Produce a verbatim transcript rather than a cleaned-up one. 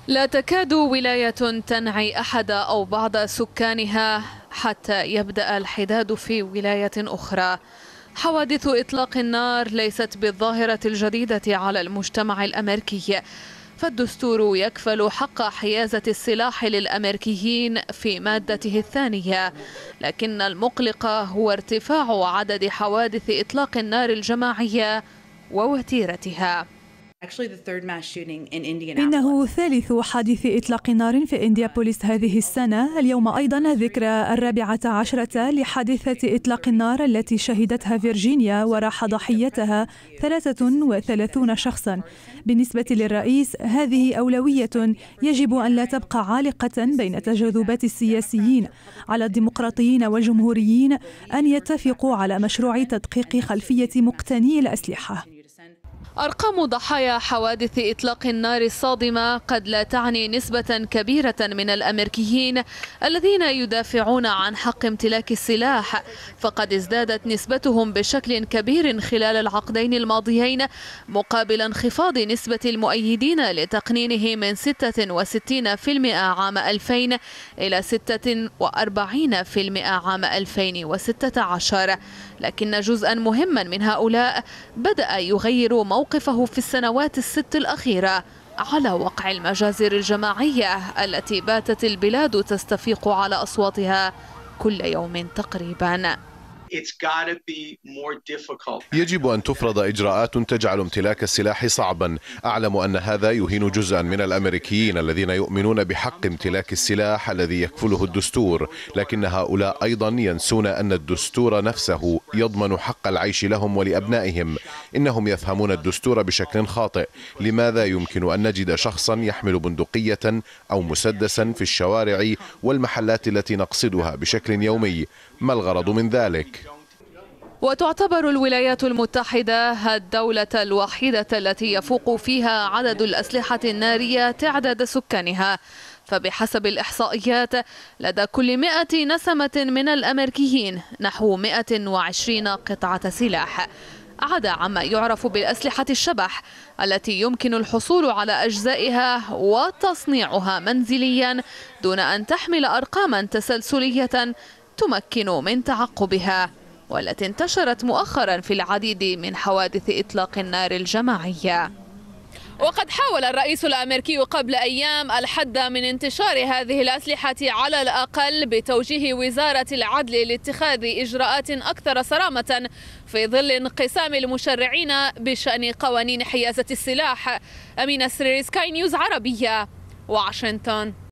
لا تكاد ولاية تنعي أحد أو بعض سكانها حتى يبدأ الحداد في ولاية أخرى. حوادث إطلاق النار ليست بالظاهرة الجديدة على المجتمع الأمريكي، فالدستور يكفل حق حيازة السلاح للأمريكيين في مادته الثانية، لكن المقلق هو ارتفاع عدد حوادث إطلاق النار الجماعية ووتيرتها. إنه ثالث حادث إطلاق نار في إنديابوليس هذه السنة. اليوم أيضا ذكرى الرابعة عشرة لحادثة إطلاق النار التي شهدتها فيرجينيا وراح ضحيتها ثلاثة وثلاثون شخصا. بالنسبة للرئيس هذه أولوية يجب أن لا تبقى عالقة بين تجاذبات السياسيين. على الديمقراطيين والجمهوريين أن يتفقوا على مشروع تدقيق خلفية مقتني الأسلحة. أرقام ضحايا حوادث إطلاق النار الصادمة قد لا تعني نسبة كبيرة من الأمريكيين الذين يدافعون عن حق امتلاك السلاح، فقد ازدادت نسبتهم بشكل كبير خلال العقدين الماضيين، مقابل انخفاض نسبة المؤيدين لتقنينه من ستة وستين بالمئة عام ألفين إلى ستة وأربعين بالمئة عام ألفين وستة عشر. لكن جزءا مهما من هؤلاء بدأ يغير موقفه في السنوات الست الأخيرة على وقع المجازر الجماعية التي باتت البلاد تستفيق على أصواتها كل يوم تقريبا. يجب أن تفرض إجراءات تجعل امتلاك السلاح صعبا. أعلم أن هذا يهين جزءا من الأمريكيين الذين يؤمنون بحق امتلاك السلاح الذي يكفله الدستور، لكن هؤلاء أيضا ينسون أن الدستور نفسه يضمن حق العيش لهم ولأبنائهم. إنهم يفهمون الدستور بشكل خاطئ. لماذا يمكن أن نجد شخصا يحمل بندقية أو مسدسا في الشوارع والمحلات التي نقصدها بشكل يومي؟ ما الغرض من ذلك؟ وتعتبر الولايات المتحدة الدولة الوحيدة التي يفوق فيها عدد الأسلحة النارية تعداد سكانها، فبحسب الإحصائيات لدى كل مئة نسمة من الأمريكيين نحو مئة وعشرين قطعة سلاح، عدا عما يعرف بالأسلحة الشبح التي يمكن الحصول على أجزائها وتصنيعها منزليا دون أن تحمل أرقاما تسلسلية تمكن من تعقبها، والتي انتشرت مؤخرا في العديد من حوادث إطلاق النار الجماعية. وقد حاول الرئيس الأمريكي قبل أيام الحد من انتشار هذه الأسلحة على الأقل بتوجيه وزارة العدل لاتخاذ إجراءات أكثر صرامة في ظل انقسام المشرعين بشأن قوانين حيازة السلاح. أمينة سرير، سكاي نيوز عربية، واشنطن.